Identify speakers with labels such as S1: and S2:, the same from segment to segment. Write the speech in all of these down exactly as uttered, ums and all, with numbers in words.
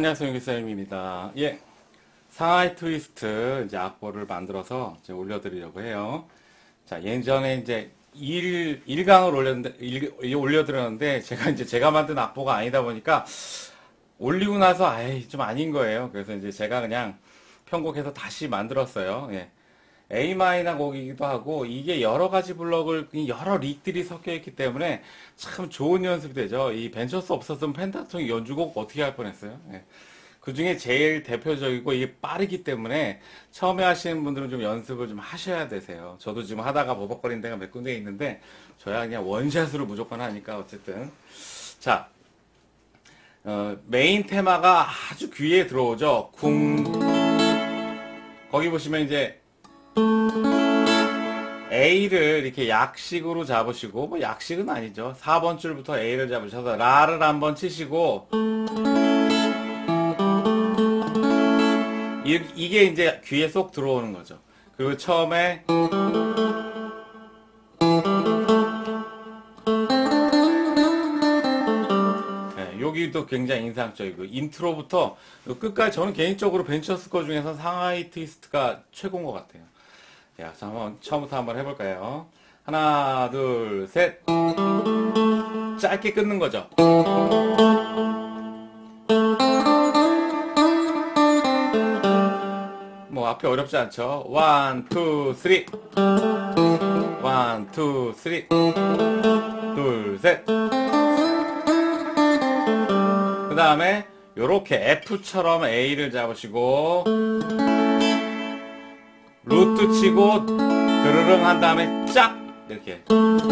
S1: 안녕하세요, 윤기쌤입니다. 예, 상하이 트위스트 이제 악보를 만들어서 이제 올려드리려고 해요. 자, 예전에 이제 일, 일강을 올렸는데, 일, 올려드렸는데, 제가 이제 제가 만든 악보가 아니다 보니까, 올리고 나서, 아이, 좀 아닌 거예요. 그래서 이제 제가 그냥 편곡해서 다시 만들었어요. 예. A 마이너 곡이기도 하고, 이게 여러 가지 블럭을, 여러 릭들이 섞여 있기 때문에 참 좋은 연습이 되죠. 이 벤처스 없었으면 펜타톤 연주곡 어떻게 할 뻔했어요. 예. 그 중에 제일 대표적이고 이게 빠르기 때문에 처음에 하시는 분들은 좀 연습을 좀 하셔야 되세요. 저도 지금 하다가 버벅거리는 데가 몇 군데 있는데 저야 그냥 원샷으로 무조건 하니까 어쨌든. 자, 어, 메인 테마가 아주 귀에 들어오죠. 쿵. 거기 보시면 이제 A를 이렇게 약식으로 잡으시고, 뭐 약식은 아니죠. 사 번 줄부터 A를 잡으셔서 라를 한번 치시고, 이, 이게 이제 귀에 쏙 들어오는 거죠. 그리고 처음에 네, 여기도 굉장히 인상적이고 인트로부터 끝까지 저는 개인적으로 벤처스 거 중에서 상하이 트위스트가 최고인 것 같아요. 자, 한번 처음부터 한번 해볼까요? 하나, 둘, 셋. 짧게 끊는 거죠. 뭐 앞이 어렵지 않죠. 원, 투, 쓰리. 원, 투, 쓰리. 둘, 셋. 그 다음에 요렇게 F처럼 A를 잡으시고 루트 치고 드르릉 한 다음에 짝 이렇게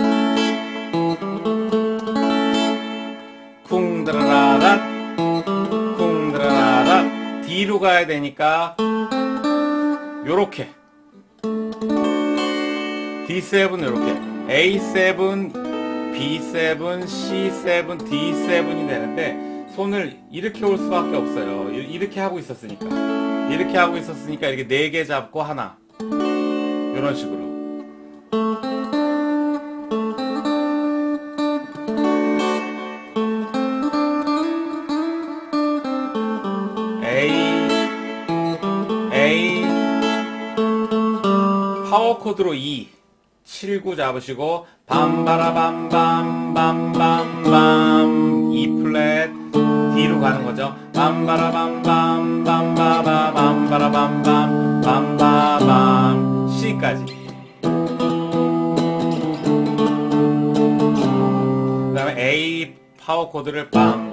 S1: 쿵 드라라라 쿵 드라라라 D로 가야 되니까 요렇게 디 세븐 요렇게 에이 세븐, 비 세븐, 씨 세븐, 디 세븐이 되는데 손을 이렇게 올 수밖에 없어요. 이렇게 하고 있었으니까 이렇게 하고 있었으니까 이렇게 네 개 잡고 하나 이런 식으로 A A 파워 코드로 이 칠, 구 잡으시고 밤바라밤밤밤밤밤 E 플랫 D로 가는 거죠. 밤바라밤밤밤바바밤바라밤밤 밤바밤 C까지. 그 다음에 A 파워 코드를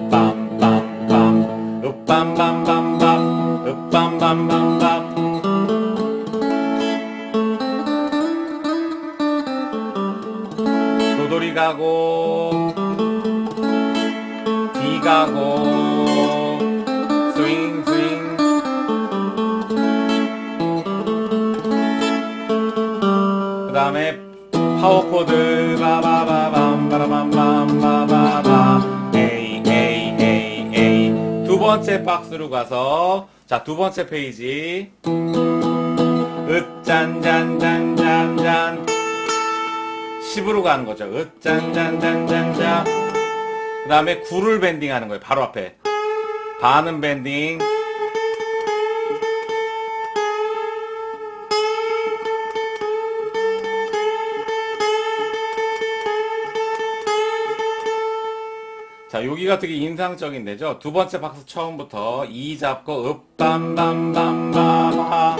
S1: 빰빰빰빰 읍빰빰빰빰 읍빰빰빰빰 도돌이 가고 D 가고 스윙 스윙 그 다음에 파워 코드 바바바밤 바라밤밤 바바바 A A A A 두 번째 박스로 가서 자 두 번째 페이지 으짠짠짠짠짠 십으로 가는 거죠. 으짠짠짠짠짠 그 다음에 구를 밴딩 하는 거예요. 바로 앞에 반은 밴딩 자 여기가 되게 인상적인 데죠. 두 번째 박스 처음부터 이 잡고 읍밤밤밤밤하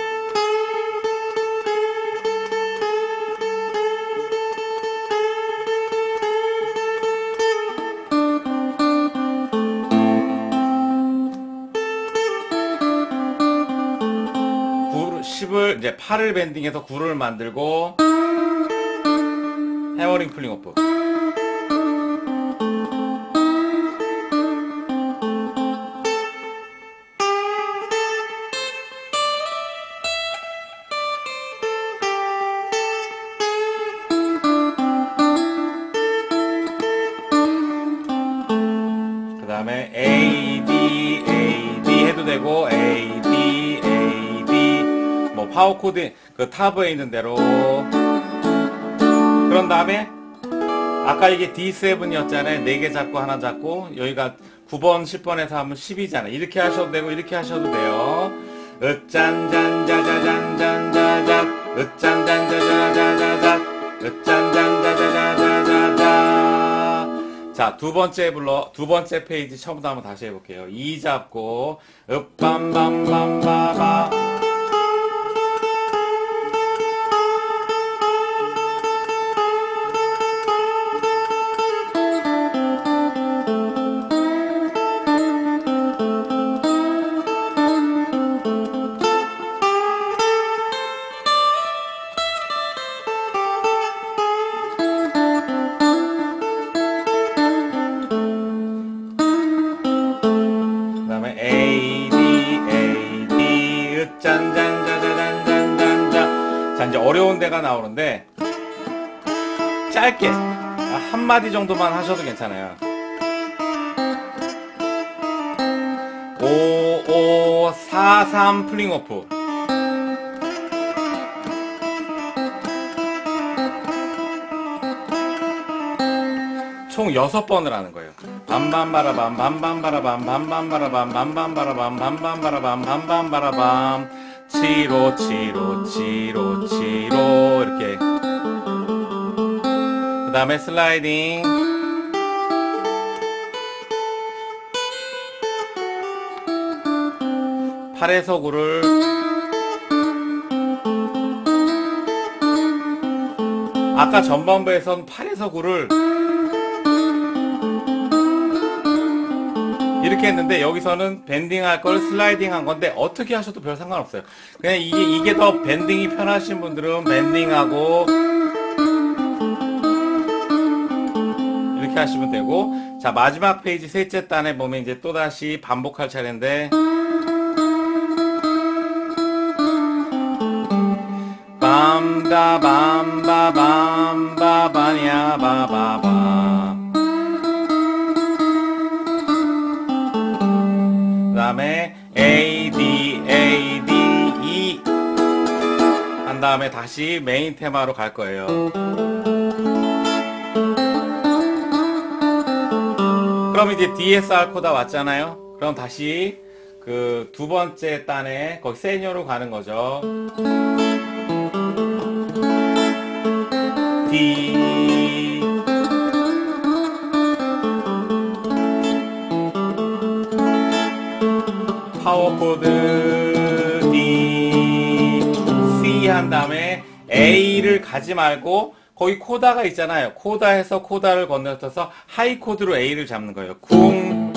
S1: 십을 이제 팔을 밴딩해서 구를 만들고 해머링 풀링 오프 그 다음에 A, D, A, D 해도 되고 A, D, A, D 뭐 파워 코드 그 탑에 있는 대로 그런 다음에 아까 이게 디 세븐이었잖아요. 네 개 잡고 하나 잡고 여기가 구 번, 십 번에서 하면 십이잖아. 이렇게 하셔도 되고, 이렇게 하셔도 돼요. 으짠짠자자잔짠자잔, 으짠짠자자자자잔, 으짠짠자자자자자자. 자, 두 번째 불러, 두 번째 페이지 처음부터 한번 다시 해볼게요. 이 잡고, 으빰빰빰빰빰. 어려운 데가 나오는데 짧게 한 마디 정도만 하셔도 괜찮아요. 오, 오, 사, 삼 플링오프. 총 여섯 번을 하는 거예요. 밤밤바라밤, 밤밤바라밤, 밤밤바라밤, 밤밤바라밤, 밤밤바라밤, 밤밤바라밤. 치로 치로 치로 치로 이렇게. 그 다음에 슬라이딩. 팔에서 구를 아까 전반부에선 팔에서 구를 이렇게 했는데 여기서는 밴딩 할 걸 슬라이딩 한 건데 어떻게 하셔도 별 상관없어요. 그냥 이게, 이게 더 밴딩이 편하신 분들은 밴딩하고 이렇게 하시면 되고. 자, 마지막 페이지 셋째 단에 보면 이제 또다시 반복할 차례인데 밤다 밤바 밤바 바냐 바바바. 그 다음에 A, D, A, D, E 한 다음에 다시 메인 테마로 갈 거예요. 그럼 이제 디에스알 코드 왔잖아요. 그럼 다시 그 두 번째 단에 거기 세니어로 가는 거죠. D 파워 코드 D C 한 다음에 A를 가지 말고 거기 코다가 있잖아요. 코다에서 코다를 건너뛰어서 하이 코드로 A를 잡는 거예요. 쿵,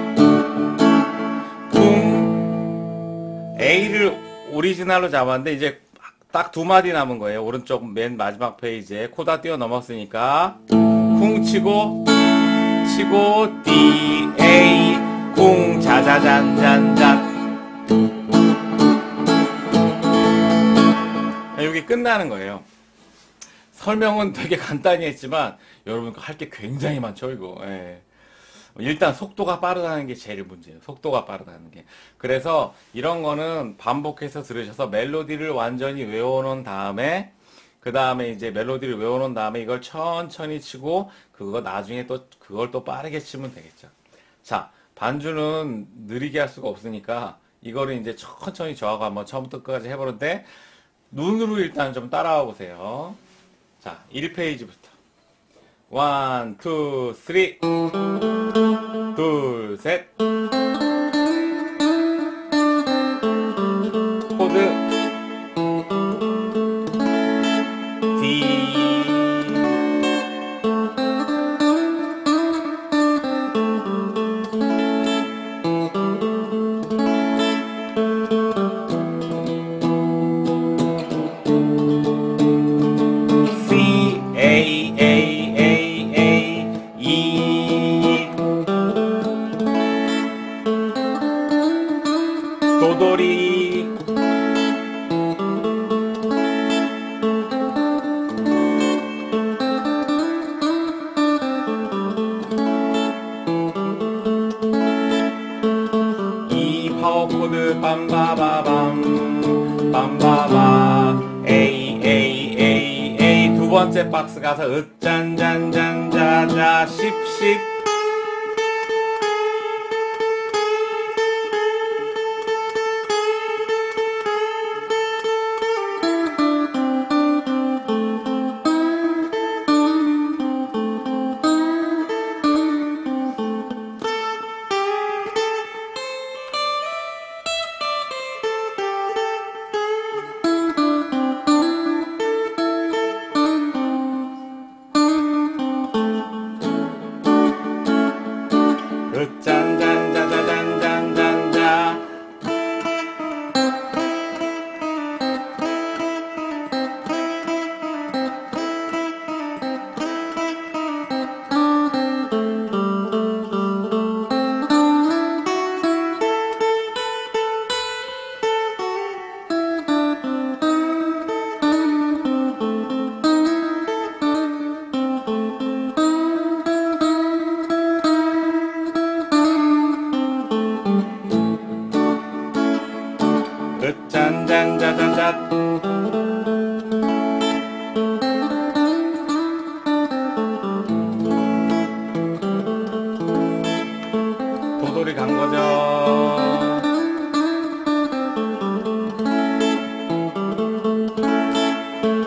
S1: 쿵. A를 오리지널로 잡았는데 이제 딱 두 마디 남은 거예요. 오른쪽 맨 마지막 페이지에 코다 뛰어 넘었으니까 쿵 치고 치고 D, A, 쿵, 자자잔잔잔. 여기 끝나는 거예요. 설명은 되게 간단히 했지만 여러분 할 게 굉장히 많죠 이거. 예. 일단 속도가 빠르다는 게 제일 문제예요. 속도가 빠르다는 게. 그래서 이런 거는 반복해서 들으셔서 멜로디를 완전히 외워놓은 다음에 그 다음에 이제 멜로디를 외워놓은 다음에 이걸 천천히 치고 그거 나중에 또 그걸 또 빠르게 치면 되겠죠. 자, 반주는 느리게 할 수가 없으니까 이거를 이제 천천히 저하고 한번 처음부터 끝까지 해보는데 눈으로 일단 좀 따라와 보세요. 자, 일 페이지부터 원, 투, 쓰리 둘, 셋 코드 D 도돌이 이 파워 코드 빰바바밤 빰바바 A A A A 두 번째 박스 가서 으짠짠짠자자 십십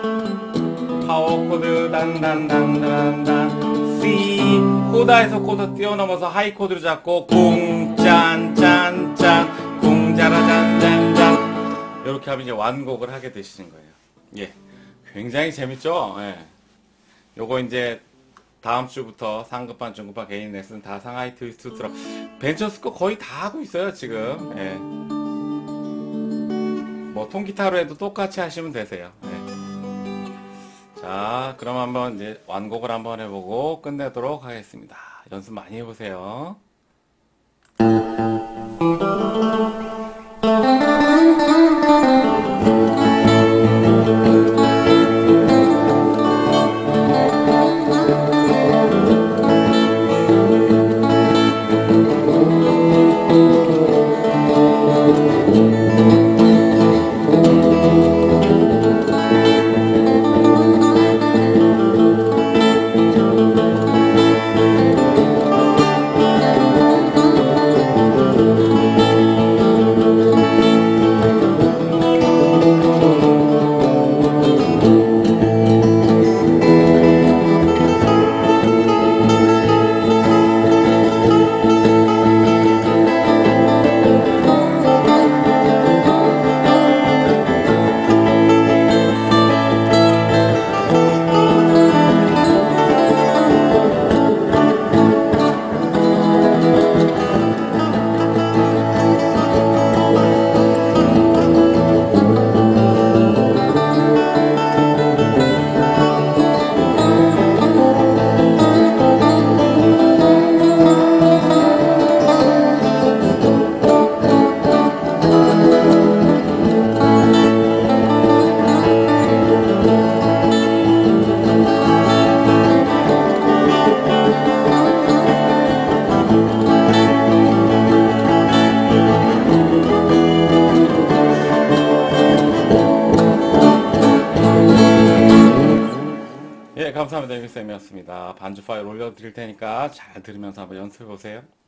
S1: 파워 코드 단단단단단 C 코다에서 코드 뛰어넘어서 하이 코드로 잡고 공짠짠짠 공자라잔짠짠 이렇게 하면 이제 완곡을 하게 되시는 거예요. 예, 굉장히 재밌죠? 예. 요거 이제 다음 주부터 상급반, 중급반 개인 레슨 다 상하이 트위스트 들어 벤처 스코 거의 다 하고 있어요 지금. 예. 뭐 통기타로 해도 똑같이 하시면 되세요. 예. 자, 그럼 한번 이제 완곡을 한번 해보고 끝내도록 하겠습니다. 연습 많이 해보세요. 예, 감사합니다. 유쌤이었습니다. 반주 파일 올려드릴 테니까 잘 들으면서 한번 연습해 보세요.